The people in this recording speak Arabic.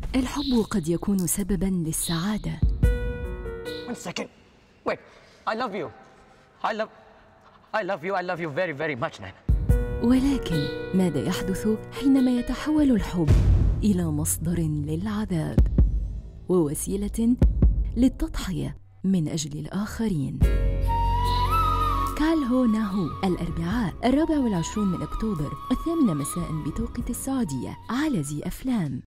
الحب قد يكون سبباً للسعادة. One second. Wait. I love you. I love you very, very much, Naina. ولكن ماذا يحدث حينما يتحول الحب إلى مصدر للعذاب ووسيلة للتضحية من أجل الآخرين؟ كال هو ناهو، الأربعاء 24 من أكتوبر 8 مساء بتوقيت السعودية، على زي أفلام.